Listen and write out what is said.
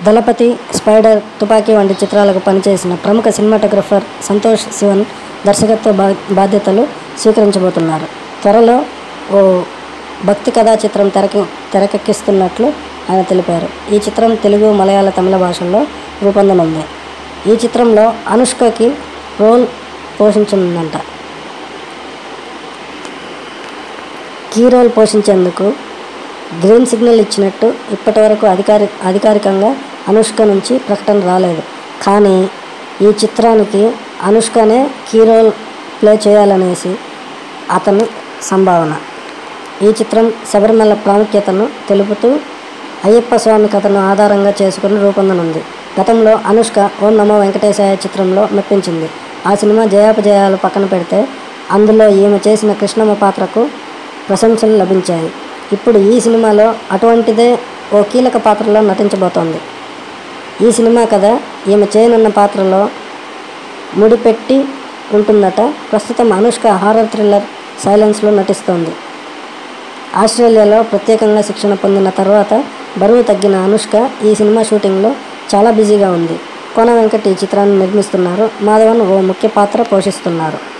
దళపతి, spider, తుపాకీ వంటి చిత్రాలకు పనిచేసిన ప్రముఖ సినిమాటోగ్రఫర్ సంతోష్ శివన్ దర్శకత్వ బాధ్యతలు స్వీకరించబోతున్నారు. త్వరలో ఓ భక్తి కథా చిత్రం తెరకెక్కిస్తున్నట్లు ఆయన తెలిపారు. ఈ చిత్రం తెలుగు, మలయాళ, తమిళ భాషల్లో రూపొందనుంది. ఈ చిత్రంలో అనుష్కకి రోల్ పోషించనుందంట. కీ రోల్ పోషించేందుకు గ్రీన్ సిగ్నల్ ఇచ్చినట్టు ఇప్పటివరకు అధికారికంగా అనుష్క నుంచి ప్రకటన రాలేదు. కానీ ఈ చిత్రానికి అనుష్కనే కీ రోల్ ప్లే చేయాలనేసి అతని సంభావన. ఈ చిత్రం శబరిమల ప్రాముఖ్యతను తెలుపుతూ అయ్యప్ప స్వామి కథను ఆధారంగా చేసుకుని రూపొందనుంది. గతంలో అనుష్క ఓం నమో వెంకటేశాయ చిత్రంలో మెప్పించింది. ఆ సినిమా జయాపజయాలు పక్కన పెడితే అందులో ఈమె చేసిన కృష్ణమ్మ పాత్రకు ప్రశంసలు లభించాయి. ఇప్పుడు ఈ సినిమాలో అటువంటిదే ఓ కీలక పాత్రలో నటించబోతోంది. ఈ సినిమా కథ ఈమె చేయనున్న పాత్రలో ముడిపెట్టి ఉంటుందట. ప్రస్తుతం అనుష్క హారర్ థ్రిల్లర్ సైలెన్స్లో నటిస్తోంది. ఆస్ట్రేలియాలో ప్రత్యేకంగా శిక్షణ పొందిన తర్వాత బరువు తగ్గిన అనుష్క ఈ సినిమా షూటింగ్లో చాలా బిజీగా ఉంది. కోన వెంకట్ ఈ చిత్రాన్ని నిర్మిస్తున్నారు. మాధవన్ ఓ ముఖ్య పాత్ర పోషిస్తున్నారు.